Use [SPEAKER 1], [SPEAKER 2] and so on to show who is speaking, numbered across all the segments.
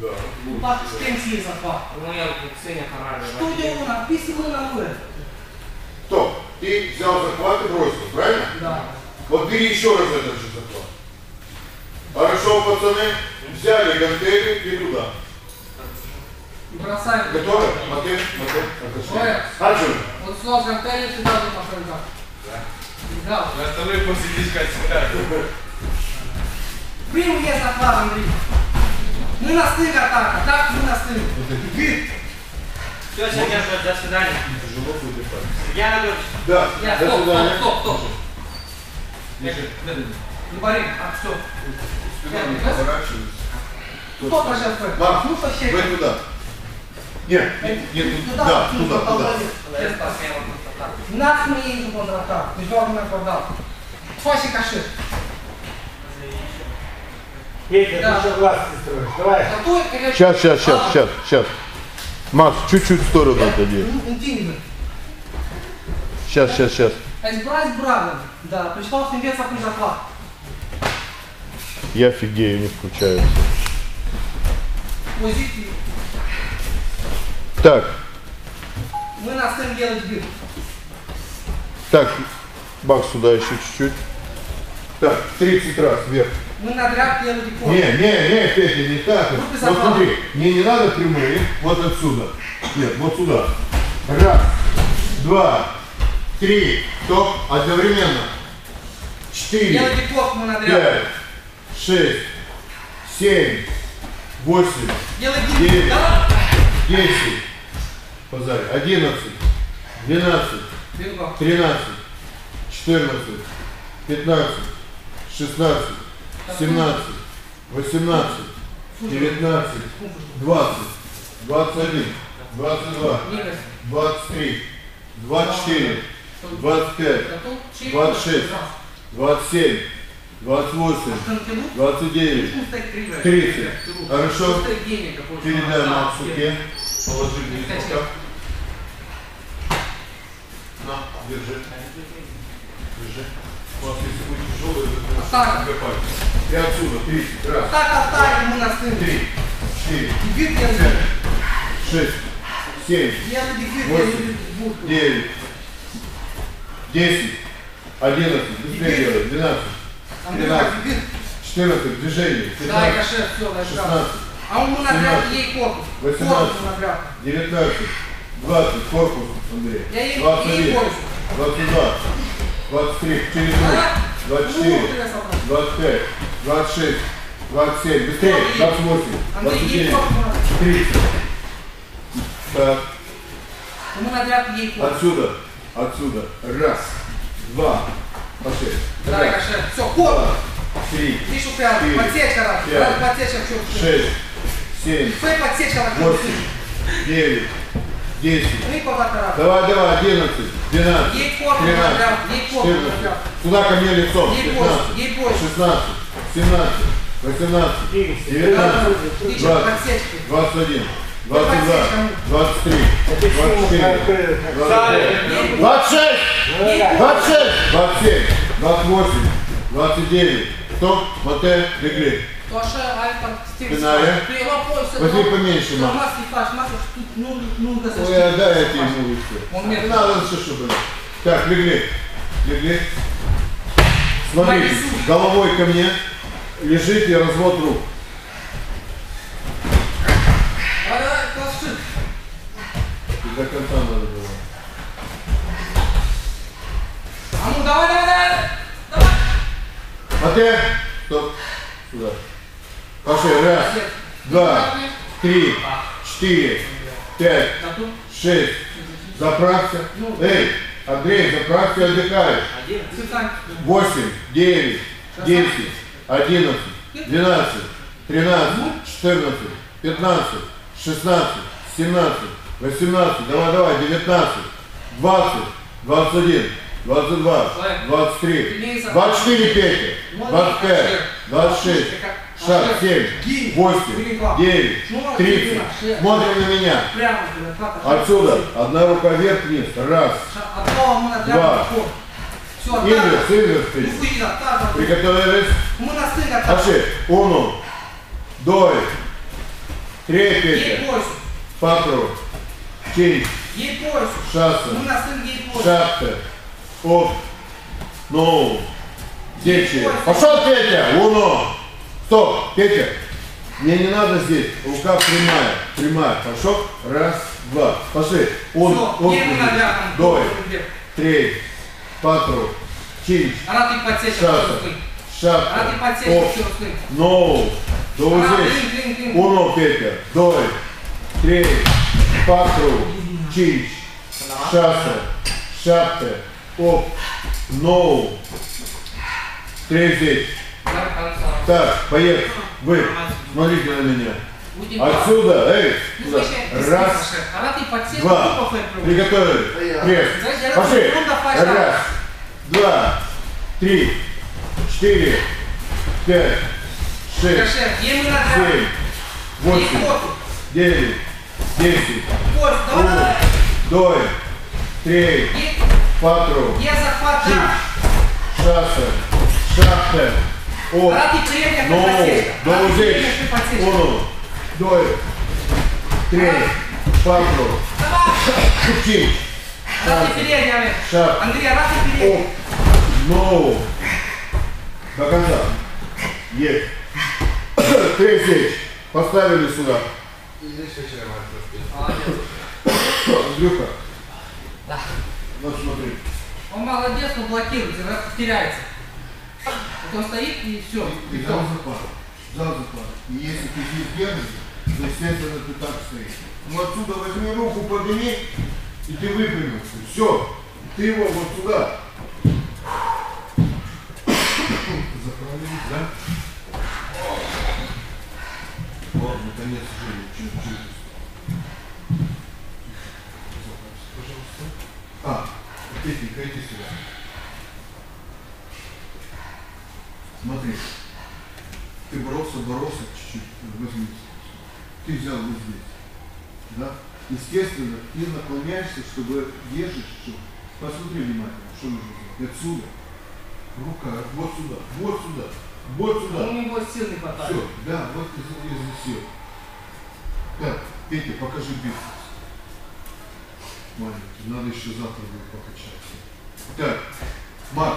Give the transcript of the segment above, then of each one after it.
[SPEAKER 1] Fac extensii să fac.
[SPEAKER 2] Nu el cu Xenia Carare.
[SPEAKER 1] Totdeauna, pisi mâna în mână.
[SPEAKER 3] Стоп, ты взял захват и бросил, правильно?
[SPEAKER 1] Da.
[SPEAKER 3] Вот бери еще раз этот же захват. Хорошо, пацаны, взяли гантели и туда.
[SPEAKER 1] Бросаем.
[SPEAKER 3] Готовы? Модель, отошли. Аджим.
[SPEAKER 1] Вот снова с гантели сюда же пошел. Да.
[SPEAKER 4] На остальные посидишь как всегда.
[SPEAKER 1] Primul e захват, Андрей. Мына стыга атака, так мына стыга. Вид.
[SPEAKER 2] Все, Сергей, до свидания.
[SPEAKER 3] Тяжело будет так.
[SPEAKER 2] Я надуюсь.
[SPEAKER 3] Да,
[SPEAKER 1] Я,
[SPEAKER 3] до свидания.
[SPEAKER 1] стоп. Не борим, стоп.
[SPEAKER 3] Поворачивайся.
[SPEAKER 1] Кто пошел в
[SPEAKER 3] Марк,
[SPEAKER 1] ну вообще.
[SPEAKER 3] вы туда. Нет, да, туда.
[SPEAKER 1] Нас мы едем в контратак, международный квадрат. Фаши каши.
[SPEAKER 5] Петя, ты еще глазки строишь, давай.
[SPEAKER 3] Сейчас. Макс, чуть-чуть в сторону отойди. Сейчас.
[SPEAKER 1] Избрать бравым. Да, пришел с небес, а захват.
[SPEAKER 3] Я офигею, не включаются.
[SPEAKER 1] Позиции.
[SPEAKER 3] Так.
[SPEAKER 1] Мы настроим делать бит.
[SPEAKER 3] Так, Макс, сюда еще чуть-чуть. Так, 30 раз вверх.
[SPEAKER 1] Мы надряд делать икон.
[SPEAKER 3] Не, Петя, не так. Вот смотри, мне не надо прямые, вот отсюда. Нет, вот сюда. Раз, два, три, стоп, одновременно. 4,
[SPEAKER 1] Делать икон мы надряд.
[SPEAKER 3] 5, 6, 7, 8,
[SPEAKER 1] Делать
[SPEAKER 3] 9,
[SPEAKER 1] да?
[SPEAKER 3] 10, позади, 11, 12,
[SPEAKER 1] Бинго.
[SPEAKER 3] 13, 14, 15, 16, 17, 18, 19, 20, 21, 22, 23, 24, 25, 26, 27, 28, 29, 30. Хорошо? Передай Максу ке. Положи вниз пока. На, держи. Вот, если будет тяжелый,
[SPEAKER 1] Так.
[SPEAKER 3] и отсюда 30. Раз.
[SPEAKER 1] Так оставим мы настроим.
[SPEAKER 3] 3, 4,
[SPEAKER 1] Бит
[SPEAKER 3] 5,
[SPEAKER 1] делать.
[SPEAKER 3] 6, 7,
[SPEAKER 1] Делать бит
[SPEAKER 3] 8, 9, 10, 11, быстрее делай, 12, 13, 14, движение,
[SPEAKER 1] Дай
[SPEAKER 3] 15,
[SPEAKER 1] кашет, все, дай
[SPEAKER 3] 16,
[SPEAKER 1] А он мы надряд ей корпус.
[SPEAKER 3] 18,
[SPEAKER 1] Корпус надряд.
[SPEAKER 3] 19, 20, корпус, Андрей,
[SPEAKER 1] Я ей
[SPEAKER 3] 21,
[SPEAKER 1] корпус.
[SPEAKER 3] 22, 23, через руку, 24, 25, 26, 27, быстрее, 28, 29, 30. Так,
[SPEAKER 1] Мы надряд ей корпус.
[SPEAKER 3] отсюда, раз, два, пошли,
[SPEAKER 1] Дай
[SPEAKER 3] раз,
[SPEAKER 1] кашет. Все, корпус.
[SPEAKER 3] 3,
[SPEAKER 1] Видишь, прям подсечка раз.
[SPEAKER 3] пять,
[SPEAKER 1] Раз подсечка, все.
[SPEAKER 3] 6, 7,
[SPEAKER 1] Стой, подсечка раз.
[SPEAKER 3] 8, 9, 10.
[SPEAKER 1] Мы по раз.
[SPEAKER 3] Давай, 11, 12,
[SPEAKER 1] Ей корпус
[SPEAKER 3] 13,
[SPEAKER 1] надряд. Ей корпус
[SPEAKER 3] 14.
[SPEAKER 1] надряд.
[SPEAKER 3] Сюда ко мне лицом.
[SPEAKER 1] Ей
[SPEAKER 3] 15,
[SPEAKER 1] больше, ей больше.
[SPEAKER 3] 16, 17, 18, 19, 20, 21, 22, 23, 24, 25, 26, 27, 28, 29. Стоп, моте, легли.
[SPEAKER 1] Тоша, Альфа, Стив.
[SPEAKER 3] Пиная. Возьми поменьше, мам.
[SPEAKER 1] Маски фаш, маски, ну,
[SPEAKER 3] Ой, а дай я тебе ему
[SPEAKER 1] Он
[SPEAKER 3] все.
[SPEAKER 1] мне-
[SPEAKER 3] Не надо все, чтобы... Так, легли. Смотрите, головой ко мне. Лежите, развод рук.
[SPEAKER 1] Давай, классы.
[SPEAKER 3] И до конца надо было.
[SPEAKER 1] А ну, давай.
[SPEAKER 3] Моте. Стоп. Сюда. Пошли. Раз, два, 3, 4, 5, 6. Заправься. Эй, Андрей, заправься, отдыхаешь. 8, 9, 10, 11, 12, 13, 14, 15, 16, 17, 18, давай, 19, 20, 21, 22, 23, 24, Петя, 25, 26, 7, 8, 9, 30. Смотрим на меня. Отсюда. Одна рука вверх-вниз. Раз, два. Инверс. Приготовились. Пошли. 1, 2, 3,
[SPEAKER 1] Ей
[SPEAKER 3] Петя.
[SPEAKER 1] поясу.
[SPEAKER 3] 4, 5,
[SPEAKER 1] Ей поясу.
[SPEAKER 3] 6,
[SPEAKER 1] Мы на сын ей поясу.
[SPEAKER 3] 7, 8, 9, 10. Пошел, Петя! 1. Стоп, Петя. Мне не надо здесь. Рука прямая. Прямая. Пошел. 1, 2. Пошли.
[SPEAKER 1] Все, ей мы наверное.
[SPEAKER 3] 2, 3, 4, 5,
[SPEAKER 1] Рад и подсечь.
[SPEAKER 3] 6, 7,
[SPEAKER 1] Рад и подсечь.
[SPEAKER 3] 8, 9. До здесь. 1, Петя. 2, 3, 4, 5, 6, 7, 8, 9. 3 здесь. Так, поехали. Вы, смотрите на меня. Отсюда, эй, сюда. 1, 2. Приготовили. Пресс. Пошли. 1, 2, 3, 4, 5, 6, 7, 8, 9, 10. 1, 2, 3, 4, 5, 6, 7, 8,
[SPEAKER 1] Рад и передняя
[SPEAKER 3] ну,
[SPEAKER 1] подсечка.
[SPEAKER 3] до здесь. 1, 2, 3, 4, 5,
[SPEAKER 1] Рад и передняя.
[SPEAKER 3] 6,
[SPEAKER 1] Андрей, рад и передняя.
[SPEAKER 3] Ну, до конца. Есть. 3 здесь. Поставили сюда.
[SPEAKER 4] Здесь очень нормально.
[SPEAKER 1] Молодец.
[SPEAKER 3] Андрюха.
[SPEAKER 1] Да.
[SPEAKER 3] Вот смотри.
[SPEAKER 1] Он молодец, но блокирует, раз теряется. Вот он стоит и все.
[SPEAKER 3] Ты взял захват. Взял захват. И если ты здесь держишь, то естественно ты так стоишь. Ну отсюда возьми руку, подними, и ты выпрямился. Все. Ты его вот сюда. Заправились, да? Вот, наконец, жили. Чуть-чуть. Пожалуйста. Петенька, иди сюда. Смотри. Ты боролся чуть-чуть. Возьми. Ты взял вот здесь. Да? Естественно, ты наклоняешься, чтобы держишь все. Посмотри внимательно, что нужно сделать. Отсюда. Рука, вот сюда, вот сюда, вот сюда.
[SPEAKER 1] У него сил не хватает.
[SPEAKER 3] Все, да, вот из сил. Так, Петя, покажи бицепс. Маленький, надо еще завтра будет покачаться. Так, Марк,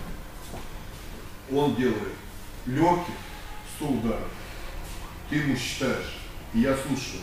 [SPEAKER 3] он делает легких 100 ударов. Ты ему считаешь, и я слушаю.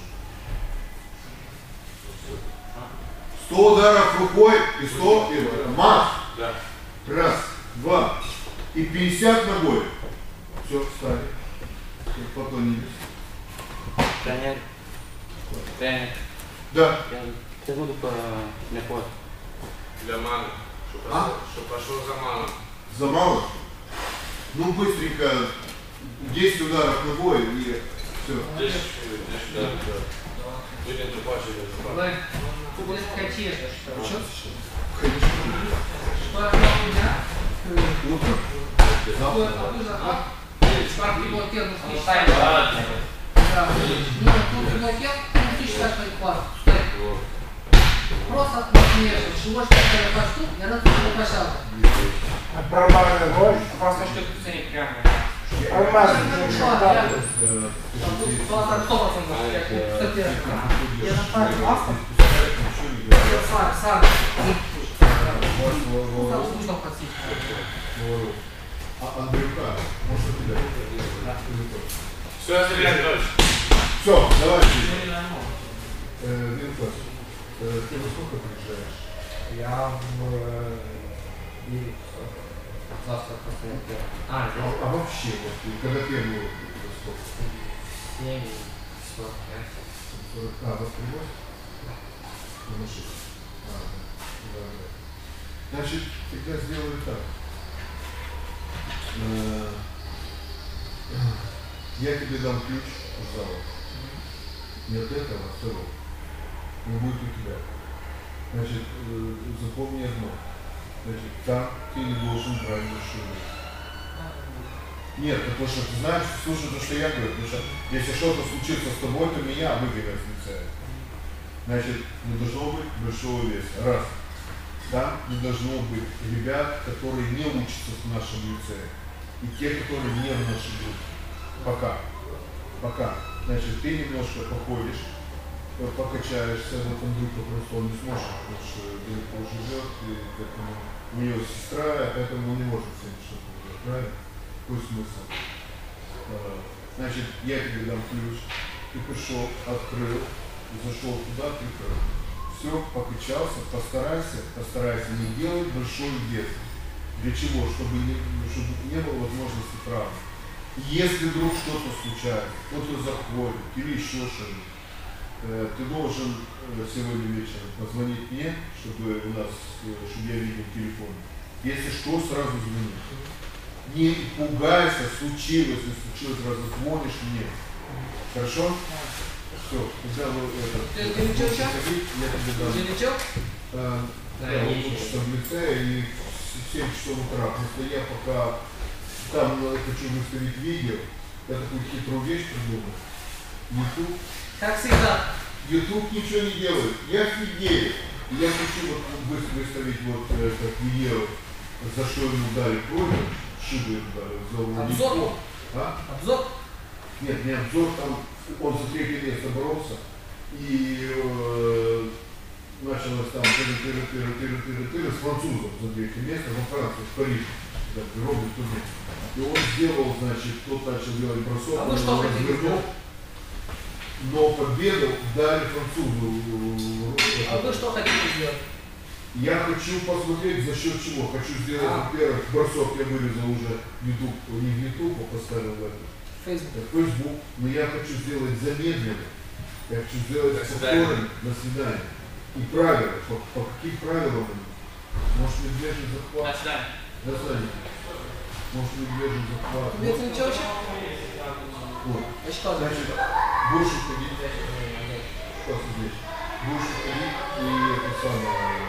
[SPEAKER 3] 100 ударов рукой и 100 Марк.
[SPEAKER 4] Да.
[SPEAKER 3] 1, 2 и 50 ногой. Все, встали. Поклонились.
[SPEAKER 2] Тренер. Тренер.
[SPEAKER 3] Да.
[SPEAKER 2] Я буду по мехот.
[SPEAKER 4] Для маны. Чтоб пошел за ману.
[SPEAKER 3] За мало? Ну быстренько 10 ударов ногой и все.
[SPEAKER 4] Здесь, да. Будем тупачить.
[SPEAKER 1] Давай, ты будешь качать, что ли?
[SPEAKER 3] Конечно.
[SPEAKER 1] Что это у меня?
[SPEAKER 3] Утром. Завтра.
[SPEAKER 1] Марк, ты блокируешь, ты считаешь.
[SPEAKER 2] Ладно.
[SPEAKER 1] Да. Ну, тут блокируешь, ты считаешь, что это класс. Просто отмешиваешь. Чего что я пошел, я на тут пошел.
[SPEAKER 5] Промазанный гвоздь.
[SPEAKER 2] Просто что ты ценишь прямо.
[SPEAKER 5] Промазанный
[SPEAKER 1] Что,
[SPEAKER 5] гвоздь.
[SPEAKER 1] я тут была 100%, я кстати, я на паре маслом. Сам. Нужно подсечь.
[SPEAKER 3] Андрюха, может тебя?
[SPEAKER 4] Все, Сергей Анатольевич.
[SPEAKER 3] Все, давайте. Винкос, ты во сколько приезжаешь?
[SPEAKER 5] Я в
[SPEAKER 1] Завтра просто.
[SPEAKER 3] А вообще, вот, когда первый во сколько?
[SPEAKER 1] 7, 45.
[SPEAKER 3] Вас привозят? На машине. Да. Значит, я сделаю так. Я тебе дам ключ в зал. Не от этого, а второго. Он будет у тебя. Значит, запомни одно. Значит, там ты не должен брать машину. Нет, потому что ты знаешь, слушай то, что я говорю, потому что если что-то случится с тобой, то меня выгонят с лицея. Значит, не должно быть большого веса. Раз. Там не должно быть ребят, которые не учатся в нашем лицее. И те, которые не в нашей группе. Пока. Значит, ты немножко походишь, покачаешься, но там вдруг просто он не сможет, потому что далеко живет, и поэтому у нее сестра, поэтому он не может всем что-то делать, правильно? Какой смысл? Значит, я тебе дам ключ, ты пришел, открыл, зашел туда, прикрыл. Все, покачался, постарайся не делать большой вес. Для чего? Чтобы не было возможности травмы. Если вдруг что-то случается, кто-то заходит или еще что-нибудь, ты должен сегодня вечером позвонить мне, чтобы я видел телефон. Если что, сразу звони. Не пугайся, случилось, не случилось, сразу звонишь мне. Хорошо? Все, когда вы это...
[SPEAKER 1] Ты лечил сейчас?
[SPEAKER 3] Я тебе дам.
[SPEAKER 1] Ты лечил?
[SPEAKER 3] Да, он учится в лицее и в 7 часов утра. Просто я пока там хочу выставить видео, я такую хитрую вещь придумал. YouTube.
[SPEAKER 1] Как всегда.
[SPEAKER 3] YouTube ничего не делает. Я офигею. Я хочу выставить как видео, за что ему дали кровью, шибы ему дали.
[SPEAKER 1] Обзор?
[SPEAKER 3] А?
[SPEAKER 1] Обзор?
[SPEAKER 3] Нет, не обзор, там он за 3 место боролся. И началось там с французом за 3 место во Франции, в Париже. Робот турнир. И он сделал, значит, тот начал делать бросок,
[SPEAKER 1] а вы что хотите?
[SPEAKER 3] Но победу дали французу.
[SPEAKER 1] А вы что хотите сделать?
[SPEAKER 3] Я хочу посмотреть, за счет чего. Хочу сделать, во-первых, бросок я вырезал уже YouTube, не в YouTube, а поставил в это. Facebook. Но я хочу сделать замедленно. Я хочу сделать повторно на свидание. И правила. По каким правилам? Может, медвежий захват? До свидания. Может, медвежий захват?
[SPEAKER 1] Тебе это ничего вообще?
[SPEAKER 3] Вот. Значит, больше ходить. Что здесь? Больше ходить и это самое.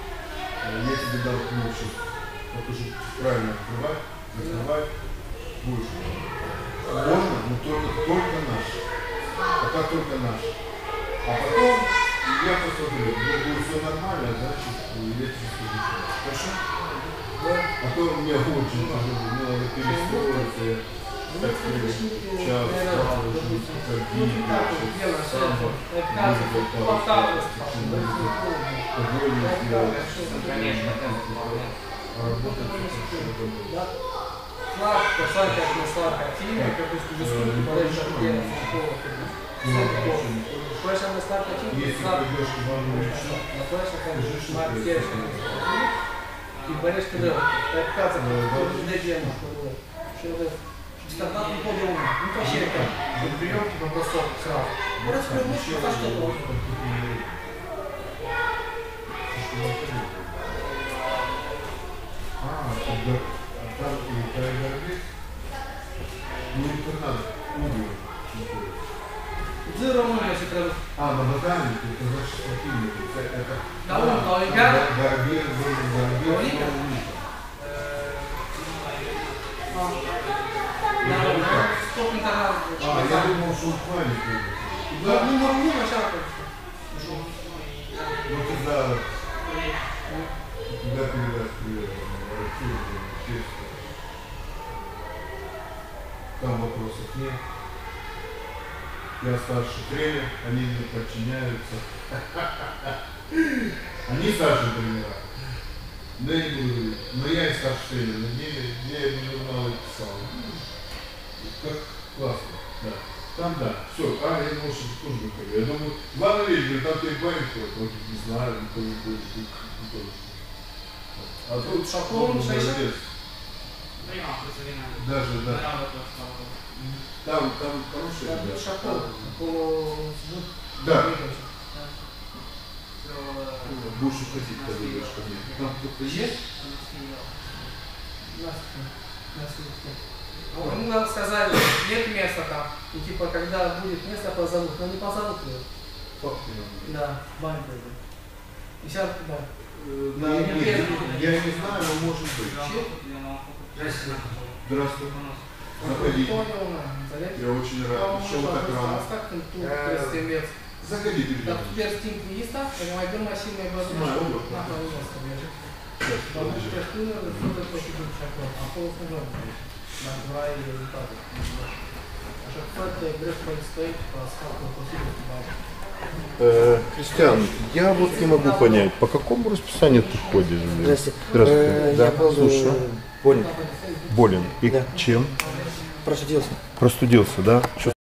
[SPEAKER 3] Я тебе дам ключ. Покажу, правильно открывать, закрывать. Больше. Можно, но только наш. Пока только наш. А потом я посмотрю, будет все нормально, значит, я тебе скажу. Хорошо? Да. А то у меня очень тяжело, мне надо перестроиться. Так сказать, час, два, уже
[SPEAKER 1] Сладко, сладкая, сладкая. Тимия, как бы скажу, подальше от меня, Хочешь, она сладкая тимия?
[SPEAKER 3] Если пойдешь к вам
[SPEAKER 1] на флеше, там, маркершка. И борешь туда, так кажется, что делаешь, что стандартный подиум, ну вообще это прием типа бросок сразу. Вот распрямление, за что можно?
[SPEAKER 3] Там и проиграли. Ну не надо, убил.
[SPEAKER 1] Зеро много если треба.
[SPEAKER 3] На баталии, это значит противник. Это...
[SPEAKER 1] Да, он Олимпиада?
[SPEAKER 3] Горбер,
[SPEAKER 1] Сколько интернет?
[SPEAKER 3] Я думал, что он маленький.
[SPEAKER 1] Да, ну могу начать.
[SPEAKER 3] Ну тогда передаст привет. Там вопросов нет. Я старший тренер, они мне подчиняются. Они старшие тренера. Но я не буду говорить. Но я и старший тренер. На деле я ему журналы писал. Как классно. Да. Там да. Все. Я думал, что ты тоже выходил. Я думаю, ладно, видишь, там ты парень ходит, не знаю, никто не будет. А тут
[SPEAKER 1] Шапон,
[SPEAKER 3] молодец. Даже, да. Там хороший.
[SPEAKER 1] Да, Шапон.
[SPEAKER 3] Да. Будешь уходить, когда идешь ко мне. Там кто-то есть?
[SPEAKER 1] Ну, нам сказали, нет места там. И типа, когда будет место, позовут. Но не позовут ее. Да, в баню пойдет. И сейчас, да.
[SPEAKER 3] Я не знаю, но может быть. Здравствуй. Заходи. Я очень рад. Что вы так рано? Заходи,
[SPEAKER 1] Да, теперь стимп листа, найдем машинные базы. А полос не надо. На 2 результаты. А що хто як береш твої стоїть, то асфальтову посуду бачиш.
[SPEAKER 3] Кристиан, я вот не могу понять, по какому расписанию ты ходишь? Блин?
[SPEAKER 5] Здрасте.
[SPEAKER 3] Здравствуйте.
[SPEAKER 5] Я был
[SPEAKER 3] Слушаю.
[SPEAKER 5] болен.
[SPEAKER 3] Болен. И
[SPEAKER 5] Да.
[SPEAKER 3] чем?
[SPEAKER 5] Простудился.
[SPEAKER 3] Простудился, да? Что